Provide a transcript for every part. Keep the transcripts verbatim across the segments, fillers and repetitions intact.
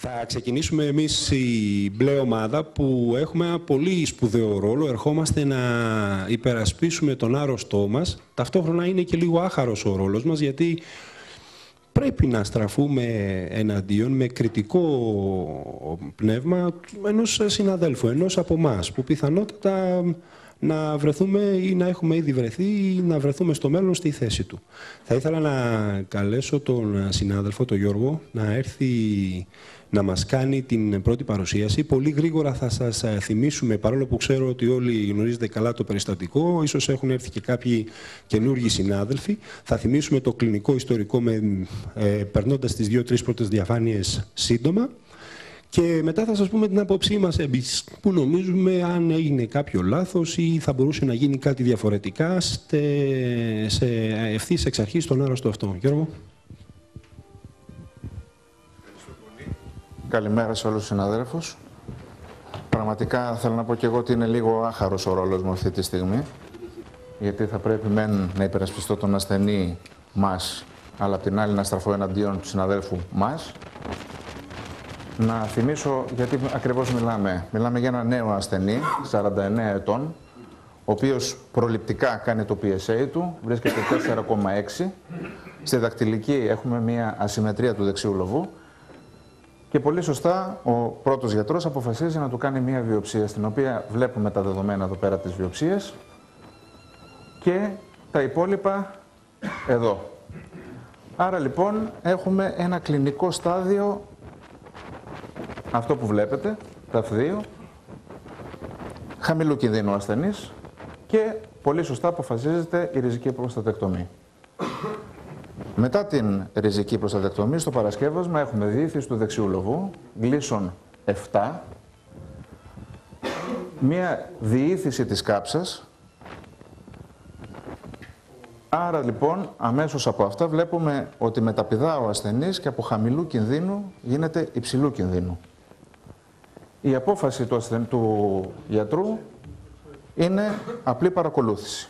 Θα ξεκινήσουμε εμείς η μπλε ομάδα που έχουμε ένα πολύ σπουδαίο ρόλο. Ερχόμαστε να υπερασπίσουμε τον άρρωστό μας. Ταυτόχρονα είναι και λίγο άχαρος ο ρόλος μας, γιατί πρέπει να στραφούμε εναντίον με κριτικό πνεύμα ενός συναδέλφου, ενός από εμάς, που πιθανότατα να βρεθούμε ή να έχουμε ήδη βρεθεί ή να βρεθούμε στο μέλλον στη θέση του. Θα ήθελα να καλέσω τον συνάδελφο, τον Γιώργο, να έρθει να μας κάνει την πρώτη παρουσίαση. Πολύ γρήγορα θα σας θυμίσουμε, παρόλο που ξέρω ότι όλοι γνωρίζετε καλά το περιστατικό, ίσως έχουν έρθει και κάποιοι καινούργιοι συνάδελφοι. Θα θυμίσουμε το κλινικό ιστορικό, με, ε, περνώντας τις δύο-τρεις πρώτες διαφάνειες σύντομα. Και μετά θα σας πούμε την άποψή μας εμείς, που νομίζουμε αν έγινε κάποιο λάθος ή θα μπορούσε να γίνει κάτι διαφορετικά στε, σε ευθύς εξ αρχής στον άρρωστο αυτό. Γιώργο. Καλημέρα σε όλους τους συναδέλφους. Πραγματικά θέλω να πω και εγώ ότι είναι λίγο άχαρος ο ρόλος μου αυτή τη στιγμή, γιατί θα πρέπει μεν να υπερασπιστώ τον ασθενή μας, αλλά απ' την άλλη να στραφώ εναντίον του συναδέλφου μας. Να θυμίσω γιατί ακριβώς μιλάμε. Μιλάμε για ένα νέο ασθενή, σαράντα εννέα ετών, ο οποίος προληπτικά κάνει το πι ες έι του, βρίσκεται τέσσερα κόμμα έξι. Στη δακτυλική έχουμε μια ασυμμετρία του δεξιού λοβού και πολύ σωστά ο πρώτος γιατρός αποφασίζει να του κάνει μια βιοψία, στην οποία βλέπουμε τα δεδομένα εδώ πέρα της βιοψίας και τα υπόλοιπα εδώ. Άρα λοιπόν έχουμε ένα κλινικό στάδιο, αυτό που βλέπετε, τα εφ δύο, χαμηλού κινδύνου ασθενής και πολύ σωστά αποφασίζεται η ριζική προστατεκτομή. Μετά την ριζική προστατεκτομή, στο παρασκεύασμα έχουμε διήθηση του δεξιού λοβού, γλίσον επτά, μία διήθηση της κάψας. Άρα λοιπόν, αμέσως από αυτά βλέπουμε ότι μεταπηδά ο ασθενής και από χαμηλού κινδύνου γίνεται υψηλού κινδύνου. Η απόφαση του, ασθεν... του γιατρού είναι απλή παρακολούθηση.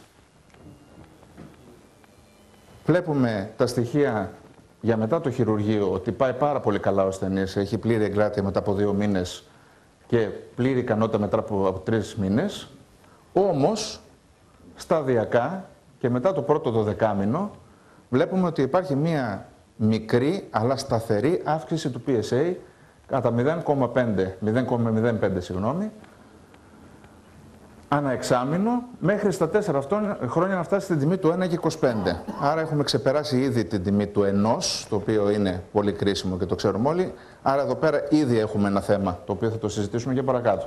Βλέπουμε τα στοιχεία για μετά το χειρουργείο, ότι πάει πάρα πολύ καλά ο ασθενής, έχει πλήρη εγκράτεια μετά από δύο μήνες και πλήρη ικανότητα μετά από, από τρεις μήνες. Όμως, σταδιακά και μετά το πρώτο δωδεκάμηνο, βλέπουμε ότι υπάρχει μία μικρή αλλά σταθερή αύξηση του πι ες έι κατά μηδέν κόμμα μηδέν πέντε συγγνώμη, ανά εξάμηνο, μέχρι στα τέσσερα χρόνια να φτάσει στην τιμή του ένα κόμμα είκοσι πέντε. Άρα έχουμε ξεπεράσει ήδη την τιμή του ενός, το οποίο είναι πολύ κρίσιμο και το ξέρουμε όλοι. Άρα εδώ πέρα ήδη έχουμε ένα θέμα, το οποίο θα το συζητήσουμε και παρακάτω.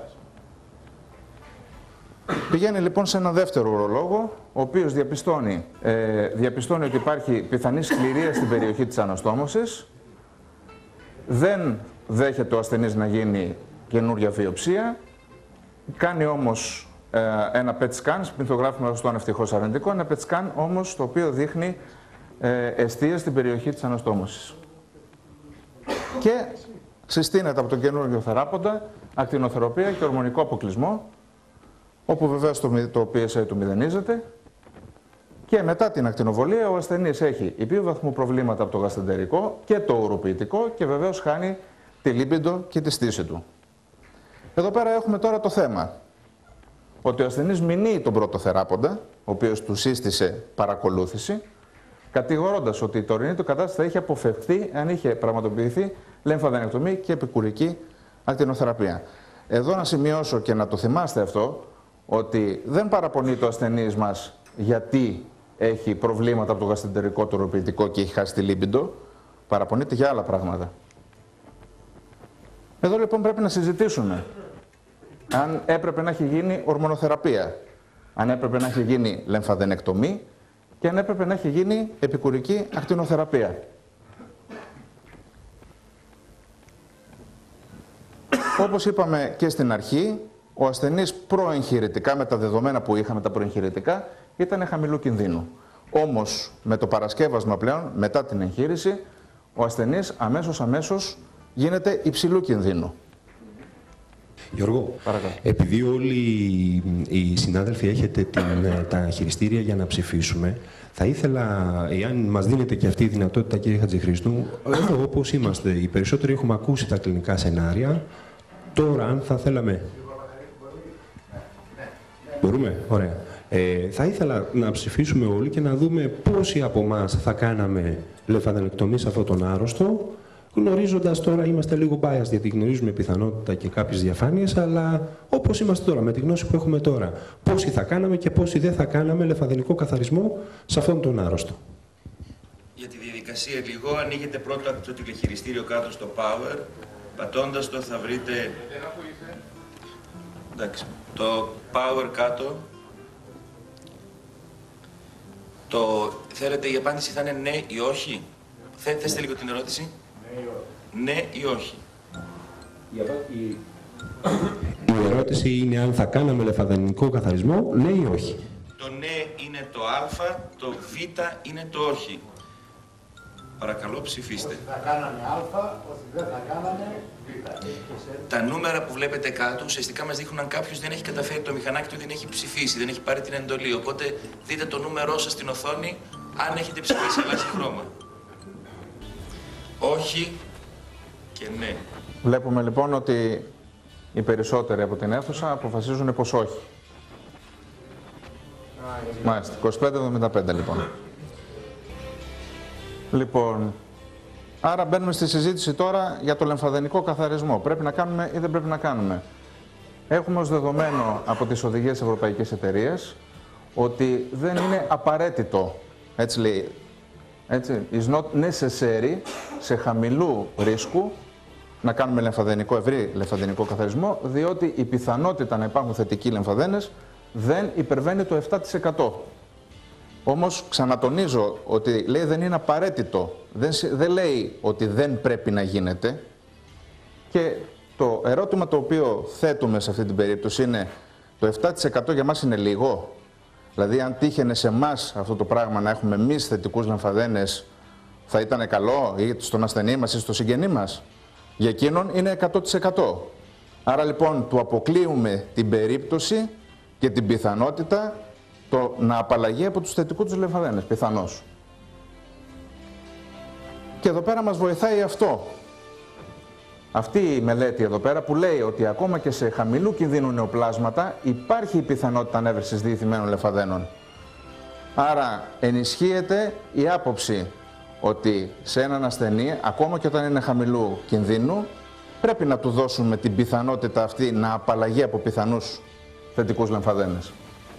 Πηγαίνει λοιπόν σε ένα δεύτερο ουρολόγο, ο οποίος διαπιστώνει, ε, διαπιστώνει ότι υπάρχει πιθανή σκληρία στην περιοχή της αναστόμωσης. Δεν δέχεται ο ασθενής να γίνει καινούρια βιοψία. Κάνει όμως ε, ένα πετ σκάν, σπινθογράφημα στο ανευτυχώς αρνητικό, ένα πετ σκάν όμως το οποίο δείχνει ε, εστία στην περιοχή της αναστόμωσης. Και συστήνεται από τον καινούργιο θεράποντα ακτινοθεραπεία και ορμονικό αποκλεισμό, όπου βεβαίως το, το πι ες έι του μηδενίζεται και μετά την ακτινοβολία ο ασθενής έχει υψηλού βαθμού προβλήματα από το γαστεντερικό και το ουροποιητικό και βεβαίως χάνει τη λίμπιντο και τη στήση του. Εδώ πέρα έχουμε τώρα το θέμα ότι ο ασθενής μηνύει τον πρώτο θεράποντα, ο οποίος του σύστησε παρακολούθηση, κατηγορώντας ότι η τωρινή του κατάσταση θα είχε αποφευχθεί αν είχε πραγματοποιηθεί λεμφαδενεκτομή και επικουρική ακτινοθεραπεία. Εδώ να σημειώσω και να το θυμάστε αυτό, ότι δεν παραπονεί το ασθενής μας γιατί έχει προβλήματα από το γαστεντερικό, το ουροποιητικό και έχει χάσει τη λίμπιντο, παραπονείται για άλλα πράγματα. Εδώ λοιπόν πρέπει να συζητήσουμε αν έπρεπε να έχει γίνει ορμονοθεραπεία, αν έπρεπε να έχει γίνει λεμφαδενεκτομή και αν έπρεπε να έχει γίνει επικουρική ακτινοθεραπεία. Όπως είπαμε και στην αρχή, ο ασθενής προεγχειρητικά, με τα δεδομένα που είχαμε τα προεγχειρητικά, ήταν χαμηλού κινδύνου. Όμως με το παρασκεύασμα πλέον, μετά την εγχείρηση, ο ασθενής αμέσως αμέσως γίνεται υψηλού κινδύνου. Γιώργο, Παρακαλώ. επειδή όλοι οι συνάδελφοι έχετε την, τα χειριστήρια για να ψηφίσουμε, θα ήθελα, εάν μας δίνετε και αυτή η δυνατότητα, κύριε Χατζηχρήστου, εδώ όπως είμαστε, οι περισσότεροι έχουμε ακούσει τα κλινικά σενάρια. Τώρα, αν θα θέλαμε... Μπορούμε, ωραία. Ε, θα ήθελα να ψηφίσουμε όλοι και να δούμε πόσοι από εμάς θα κάναμε λεμφαδενεκτομία σε αυτόν τον άρρωστο, γνωρίζοντας τώρα, είμαστε λίγο biased, γιατί γνωρίζουμε πιθανότητα και κάποιες διαφάνειες, αλλά όπως είμαστε τώρα, με τη γνώση που έχουμε τώρα, πόσοι θα κάναμε και πόσοι δεν θα κάναμε λεμφαδενικό καθαρισμό σε αυτόν τον άρρωστο. Για τη διαδικασία λίγο, ανοίγετε πρώτα το τηλεχειριστήριο κάτω στο Power, πατώντας το θα βρείτε... Εντάξει, το Power κάτω. Το... Θέλετε η απάντηση θα είναι ναι ή όχι. Θε, θέστε λίγο την ερώτηση. Ναι ή όχι. Η, η... η ερώτηση είναι αν θα κάναμε λεμφαδενικό καθαρισμό, ναι ή όχι. Το ναι είναι το α, το β είναι το όχι. Παρακαλώ ψηφίστε. Ότι θα κάναμε α, ότι δεν θα κάναμε β. Τα νούμερα που βλέπετε κάτω ουσιαστικά μας δείχνουν αν κάποιος δεν έχει καταφέρει το μηχανάκι του, δεν έχει ψηφίσει, δεν έχει πάρει την εντολή. Οπότε δείτε το νούμερό σας στην οθόνη, αν έχετε ψηφίσει, αλλάζει χρώμα. Όχι και ναι. Βλέπουμε λοιπόν ότι οι περισσότεροι από την αίθουσα αποφασίζουν πως όχι. Μάλιστα, είκοσι πέντε εβδομήντα πέντε λοιπόν. Λοιπόν, άρα μπαίνουμε στη συζήτηση τώρα για το λεμφαδενικό καθαρισμό. Πρέπει να κάνουμε ή δεν πρέπει να κάνουμε. Έχουμε ως δεδομένο από τις οδηγίες της Ευρωπαϊκής Εταιρείας ότι δεν είναι απαραίτητο, έτσι λέει, έτσι, is not necessary, σε χαμηλού ρίσκου, να κάνουμε λεμφαδενικό, ευρύ λεμφαδενικό καθαρισμό, διότι η πιθανότητα να υπάρχουν θετικοί λεμφαδένες δεν υπερβαίνει το επτά τοις εκατό. Όμως ξανατονίζω ότι λέει δεν είναι απαραίτητο, δεν, δεν λέει ότι δεν πρέπει να γίνεται, και το ερώτημα το οποίο θέτουμε σε αυτή την περίπτωση είναι το επτά τοις εκατό για μας είναι λίγο. Δηλαδή αν τύχαινε σε εμάς αυτό το πράγμα να έχουμε εμείς θετικούς λεμφαδένες, θα ήταν καλό ή στον ασθενή μας ή στο συγγενή μας. Για εκείνον είναι εκατό τοις εκατό. Άρα λοιπόν του αποκλείουμε την περίπτωση και την πιθανότητα το να απαλλαγεί από τους θετικούς τους λεμφαδένες, πιθανώς. Και εδώ πέρα μας βοηθάει αυτό. Αυτή η μελέτη εδώ πέρα που λέει ότι ακόμα και σε χαμηλού κινδύνου νεοπλάσματα υπάρχει η πιθανότητα ανέβρεσης διηθυμένων λεμφαδένων. Άρα ενισχύεται η άποψη ότι σε έναν ασθενή, ακόμα και όταν είναι χαμηλού κινδύνου, πρέπει να του δώσουμε την πιθανότητα αυτή να απαλλαγεί από πιθανούς θετικούς λεμφαδένες.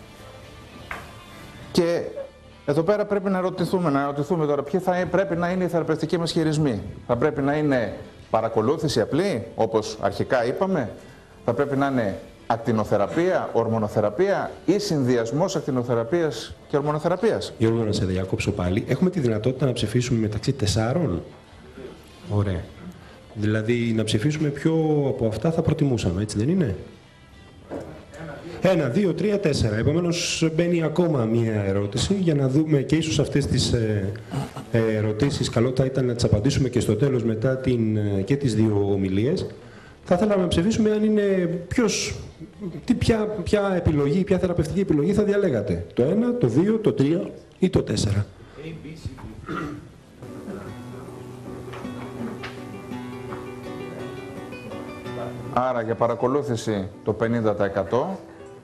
Και εδώ πέρα πρέπει να ρωτηθούμε, να ρωτηθούμε τώρα ποιοι θα πρέπει να είναι οι θεραπευτικοί μας χειρισμοί. Θα πρέπει να είναι παρακολούθηση απλή, όπως αρχικά είπαμε, θα πρέπει να είναι ακτινοθεραπεία, ορμονοθεραπεία ή συνδυασμός ακτινοθεραπείας και ορμονοθεραπείας. Γιώργο, να σε διακόψω πάλι. Έχουμε τη δυνατότητα να ψηφίσουμε μεταξύ τεσσάρων. Ωραία. Δηλαδή να ψηφίσουμε ποιο από αυτά θα προτιμούσαμε, έτσι δεν είναι? Ένα, δύο, τρία, τέσσερα. Επομένως μπαίνει ακόμα μία ερώτηση για να δούμε και ίσως αυτές τις ε, ε, ερωτήσεις καλό θα ήταν να τις απαντήσουμε και στο τέλος μετά την, ε, και τις δύο ομιλίες. Θα θέλαμε να ψηφίσουμε αν είναι ποιος, τι, ποια, ποια επιλογή, ποια θεραπευτική επιλογή θα διαλέγατε. Το ένα, το δύο, το τρία ή το τέσσερα. Άρα για παρακολούθηση το πενήντα τοις εκατό.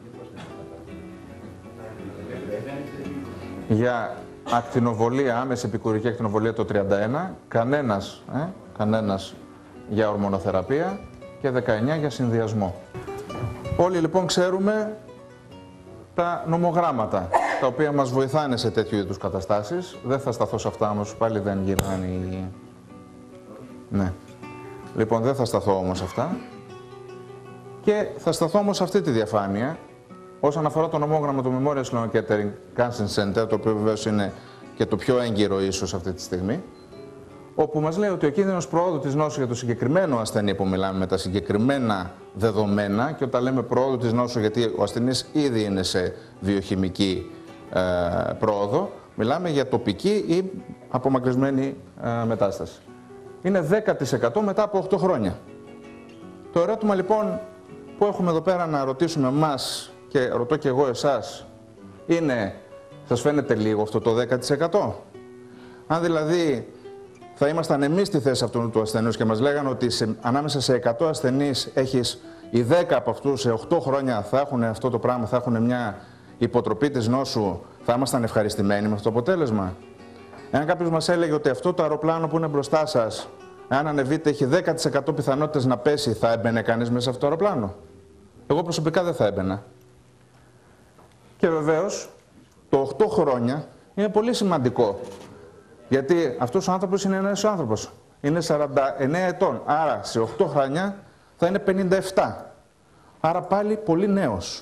Για ακτινοβολία, άμεση επικουρική ακτινοβολία το τριάντα ένα, κανένας, ε, κανένας για ορμονοθεραπεία και δεκαεννιά για συνδυασμό. Όλοι λοιπόν ξέρουμε τα νομογράμματα, τα οποία μας βοηθάνε σε τέτοιου είδους καταστάσεις. Δεν θα σταθώ σε αυτά όμως, πάλι δεν γυρνάνε οι... Ναι. Λοιπόν, δεν θα σταθώ όμως σε αυτά. Και θα σταθώ όμως σε αυτή τη διαφάνεια, όσον αφορά το νομόγραμμα του Memorial Sloan Kettering Cancer Center, το οποίο βεβαίως είναι και το πιο έγκυρο ίσως αυτή τη στιγμή, όπου μας λέει ότι ο κίνδυνος προόδου της νόσου για το συγκεκριμένο ασθενή που μιλάμε με τα συγκεκριμένα δεδομένα, και όταν λέμε προόδου της νόσου γιατί ο ασθενής ήδη είναι σε βιοχημική ε, πρόοδο, μιλάμε για τοπική ή απομακρυσμένη ε, μετάσταση. Είναι δέκα τοις εκατό μετά από οκτώ χρόνια. Το ερώτημα λοιπόν που έχουμε εδώ πέρα να ρωτήσουμε εμάς και ρωτώ και εγώ εσάς είναι, σας φαίνεται λίγο αυτό το δέκα τοις εκατό? Αν δηλαδή θα ήμασταν εμείς στη θέση αυτού του ασθενούς και μας λέγανε ότι σε, ανάμεσα σε εκατό ασθενείς έχεις οι δέκα από αυτούς σε οκτώ χρόνια θα έχουν αυτό το πράγμα, θα έχουν μια υποτροπή της νόσου, θα ήμασταν ευχαριστημένοι με αυτό το αποτέλεσμα? Εάν κάποιος μας έλεγε ότι αυτό το αεροπλάνο που είναι μπροστά σας, αν ανεβείτε, έχει δέκα τοις εκατό πιθανότητες να πέσει, θα έμπαινε κανείς μέσα σε αυτό το αεροπλάνο? Εγώ προσωπικά δεν θα έμπαινα. Και βεβαίως, το οκτώ χρόνια είναι πολύ σημαντικό. Γιατί αυτός ο άνθρωπος είναι ένας άνθρωπος. Είναι σαράντα εννέα ετών. Άρα, σε οκτώ χρόνια θα είναι πενήντα επτά. Άρα πάλι πολύ νέος.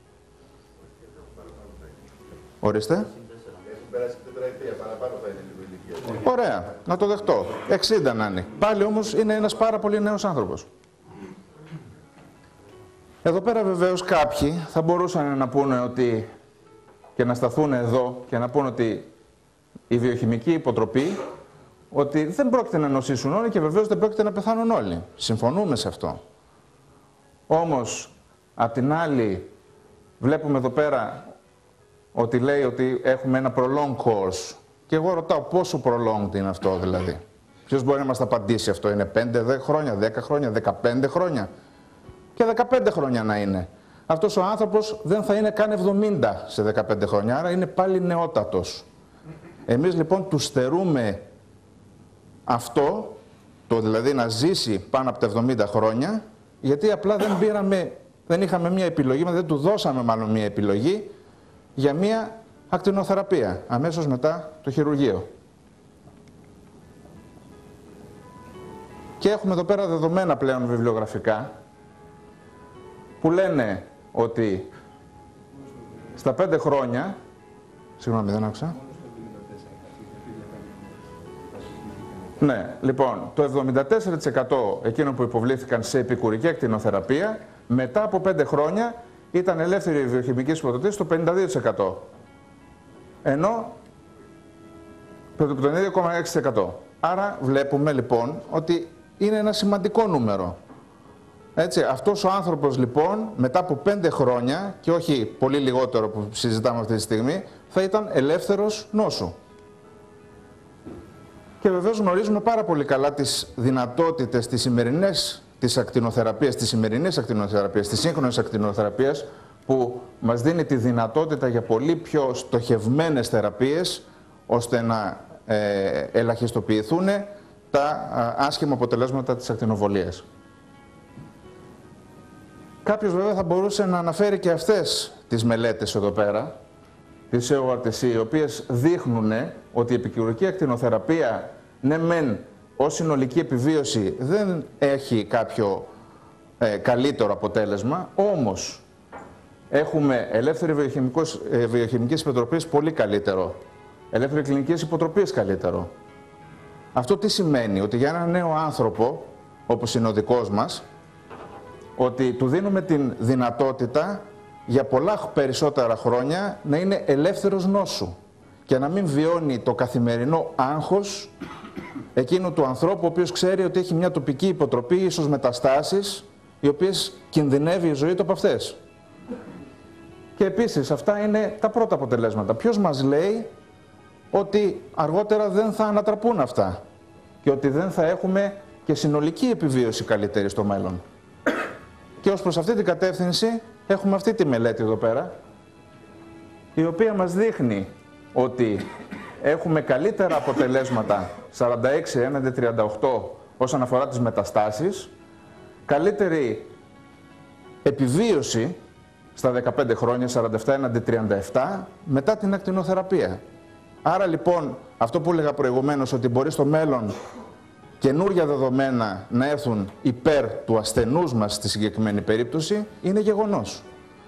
Ορίστε. Ωραία, να το δεχτώ. εξήντα να είναι. Πάλι όμως είναι ένας πάρα πολύ νέος άνθρωπος. Εδώ πέρα βεβαίως κάποιοι θα μπορούσαν να πούνε ότι και να σταθούν εδώ και να πούνε ότι η βιοχημική υποτροπή ότι δεν πρόκειται να νοσήσουν όλοι και βεβαίως δεν πρόκειται να πεθάνουν όλοι. Συμφωνούμε σε αυτό. Όμως, απ' την άλλη, βλέπουμε εδώ πέρα ότι λέει ότι έχουμε ένα prolonged course. Και εγώ ρωτάω πόσο prolonged είναι αυτό δηλαδή. Ποιος μπορεί να μας τα απαντήσει αυτό? Είναι πέντε χρόνια, δέκα χρόνια, δεκαπέντε χρόνια? Και δεκαπέντε χρόνια να είναι. Αυτός ο άνθρωπος δεν θα είναι καν εβδομήντα σε δεκαπέντε χρόνια, άρα είναι πάλι νεότατος. Εμείς λοιπόν του στερούμε αυτό, το δηλαδή να ζήσει πάνω από τα εβδομήντα χρόνια, γιατί απλά δεν πήραμε, δεν είχαμε μια επιλογή, δεν του δώσαμε μάλλον μια επιλογή για μια ακτινοθεραπεία, αμέσως μετά το χειρουργείο. Και έχουμε εδώ πέρα δεδομένα πλέον βιβλιογραφικά, που λένε ότι στα πέντε χρόνια, συγγνώμη δεν άκουσα, ναι, λοιπόν, το εβδομήντα τέσσερα τοις εκατό εκείνων που υποβλήθηκαν σε επικουρική ακτινοθεραπεία, μετά από πέντε χρόνια ήταν ελεύθερη βιοχημική υποτροπή στο πενήντα δύο τοις εκατό. Ενώ το πενήντα δύο κόμμα έξι τοις εκατό. Άρα βλέπουμε λοιπόν ότι είναι ένα σημαντικό νούμερο. Έτσι, αυτός ο άνθρωπος λοιπόν μετά από πέντε χρόνια και όχι πολύ λιγότερο που συζητάμε αυτή τη στιγμή θα ήταν ελεύθερος νόσου. Και βεβαίως γνωρίζουμε πάρα πολύ καλά τις δυνατότητες της σημερινής της ακτινοθεραπείας, της σημερινής ακτινοθεραπείας, της σύγχρονης ακτινοθεραπείας που μας δίνει τη δυνατότητα για πολύ πιο στοχευμένες θεραπείες ώστε να ε, ελαχιστοποιηθούν τα α, άσχημα αποτελέσματα της ακτινοβολίας. Κάποιος βέβαια θα μπορούσε να αναφέρει και αυτές τις μελέτες εδώ πέρα, της ι ο αρ τι σι, οι οποίες δείχνουν ότι η επικουρική ακτινοθεραπεία, ναι μεν ως συνολική επιβίωση δεν έχει κάποιο ε, καλύτερο αποτέλεσμα, όμως έχουμε ελεύθερη ε, βιοχημικής υποτροπής πολύ καλύτερο, ελεύθερη κλινικής υποτροπής καλύτερο. Αυτό τι σημαίνει? Ότι για έναν νέο άνθρωπο, όπως είναι ο δικός μας, ότι του δίνουμε την δυνατότητα για πολλά περισσότερα χρόνια να είναι ελεύθερος νόσου και να μην βιώνει το καθημερινό άγχος εκείνου του ανθρώπου ο οποίος ξέρει ότι έχει μια τοπική υποτροπή, ίσως μεταστάσεις, οι οποίες κινδυνεύει η ζωή του από αυτές. Και επίσης αυτά είναι τα πρώτα αποτελέσματα. Ποιος μας λέει ότι αργότερα δεν θα ανατραπούν αυτά και ότι δεν θα έχουμε και συνολική επιβίωση καλύτερη στο μέλλον? Και ως προς αυτή την κατεύθυνση έχουμε αυτή τη μελέτη εδώ πέρα, η οποία μας δείχνει ότι έχουμε καλύτερα αποτελέσματα σαράντα έξι έναντι τριάντα οκτώ όσον αφορά τις μεταστάσεις, καλύτερη επιβίωση στα δεκαπέντε χρόνια, σαράντα επτά έναντι τριάντα επτά, μετά την ακτινοθεραπεία. Άρα λοιπόν, αυτό που έλεγα προηγουμένως, ότι μπορεί στο μέλλον καινούρια δεδομένα να έρθουν υπέρ του ασθενούς μας στη συγκεκριμένη περίπτωση, είναι γεγονός.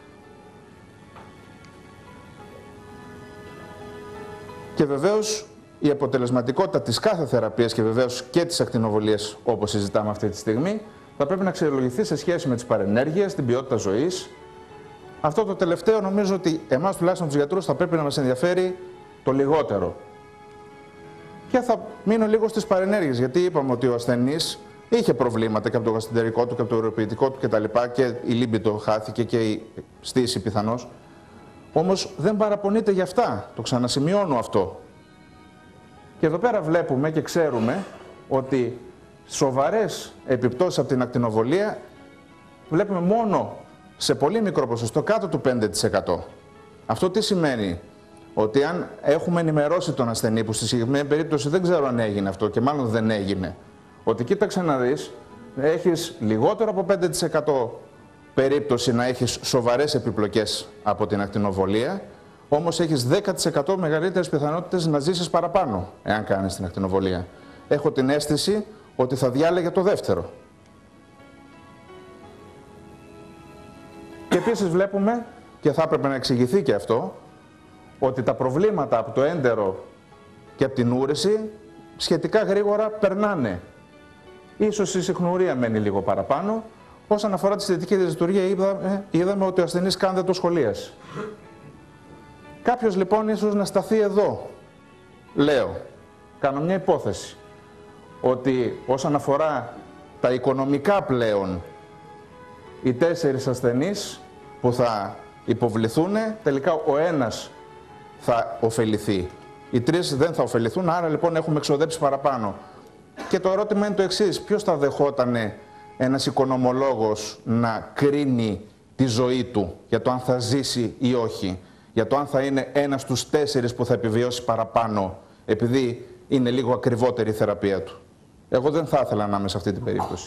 Και βεβαίως η αποτελεσματικότητα της κάθε θεραπείας και βεβαίως και της ακτινοβολίας, όπως συζητάμε αυτή τη στιγμή, θα πρέπει να αξιολογηθεί σε σχέση με τις παρενέργειες, την ποιότητα ζωής. Αυτό το τελευταίο νομίζω ότι εμάς τουλάχιστον τους γιατρούς θα πρέπει να μας ενδιαφέρει το λιγότερο. Και θα μείνω λίγο στις παρενέργειες, γιατί είπαμε ότι ο ασθενής Είχε προβλήματα και από το γαστρεντερικό του και από το ουροποιητικό του κτλ. Και, και η λίμπητο χάθηκε και η στήση πιθανώς. Όμως δεν παραπονείται για αυτά. Το ξανασημειώνω αυτό. Και εδώ πέρα βλέπουμε και ξέρουμε ότι σοβαρές επιπτώσεις από την ακτινοβολία βλέπουμε μόνο σε πολύ μικρό ποσοστό, κάτω του πέντε τοις εκατό. Αυτό τι σημαίνει? Ότι αν έχουμε ενημερώσει τον ασθενή, που στη συγκεκριμένη περίπτωση δεν ξέρω αν έγινε αυτό και μάλλον δεν έγινε, ότι κοίταξε να δεις, έχεις λιγότερο από πέντε τοις εκατό περίπτωση να έχεις σοβαρές επιπλοκές από την ακτινοβολία, όμως έχεις δέκα τοις εκατό μεγαλύτερες πιθανότητες να ζήσεις παραπάνω, εάν κάνεις την ακτινοβολία. Έχω την αίσθηση ότι θα διάλεγε το δεύτερο. Και επίσης βλέπουμε, και θα έπρεπε να εξηγηθεί και αυτό, ότι τα προβλήματα από το έντερο και από την ούρηση σχετικά γρήγορα περνάνε. Ίσως η συχνουρία μένει λίγο παραπάνω. Όσον αφορά τη αισθητική δυσλειτουργία, είδαμε, είδαμε ότι ο ασθενής καν δεν το σχολίασε. Κάποιος λοιπόν ίσως να σταθεί εδώ. Λέω, κάνω μια υπόθεση, ότι όσον αφορά τα οικονομικά πλέον, οι τέσσερις ασθενείς που θα υποβληθούν, τελικά ο ένας θα ωφεληθεί. Οι τρεις δεν θα ωφεληθούν, άρα λοιπόν έχουμε εξοδέψει παραπάνω. Και το ερώτημα είναι το εξής: ποιος θα δεχότανε ένας οικονομολόγος να κρίνει τη ζωή του για το αν θα ζήσει ή όχι, για το αν θα είναι ένας στους τέσσερις που θα επιβιώσει παραπάνω, επειδή είναι λίγο ακριβότερη η θεραπεία του? Εγώ δεν θα ήθελα να είμαι σε αυτή την περίπτωση.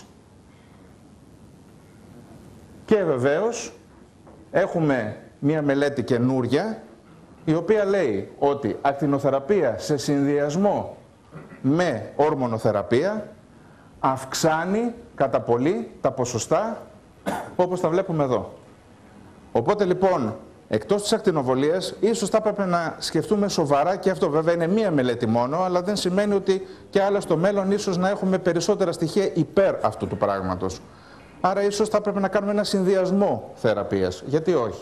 Και βεβαίως έχουμε μία μελέτη καινούρια, η οποία λέει ότι ακτινοθεραπεία σε συνδυασμό με ορμονοθεραπεία αυξάνει κατά πολύ τα ποσοστά, όπως τα βλέπουμε εδώ. Οπότε λοιπόν, εκτός της ακτινοβολίας, ίσως θα έπρεπε να σκεφτούμε σοβαρά, και αυτό βέβαια είναι μία μελέτη μόνο, αλλά δεν σημαίνει ότι και άλλα στο μέλλον ίσως να έχουμε περισσότερα στοιχεία υπέρ αυτού του πράγματος. Άρα ίσως θα έπρεπε να κάνουμε ένα συνδυασμό θεραπείας. Γιατί όχι?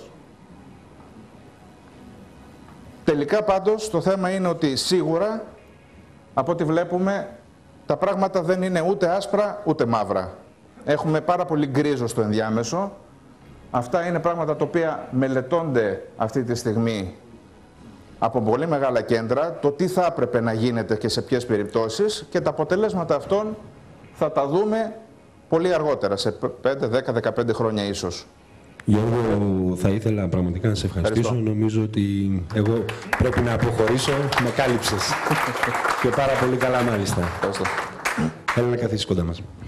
Τελικά πάντως το θέμα είναι ότι σίγουρα, από ό,τι βλέπουμε, τα πράγματα δεν είναι ούτε άσπρα ούτε μαύρα. Έχουμε πάρα πολύ γκρίζο στο ενδιάμεσο. Αυτά είναι πράγματα τα οποία μελετώνται αυτή τη στιγμή από πολύ μεγάλα κέντρα, το τι θα έπρεπε να γίνεται και σε ποιες περιπτώσεις, και τα αποτελέσματα αυτών θα τα δούμε πολύ αργότερα, σε πέντε, δέκα, δεκαπέντε χρόνια ίσως. Γιώργο, θα ήθελα πραγματικά να σε ευχαριστήσω. Ευχαριστώ. Νομίζω ότι εγώ πρέπει να αποχωρήσω. Με κάλυψες. Και πάρα πολύ καλά μάλιστα. Ευχαριστώ. Θέλω να καθίσεις κοντά μας.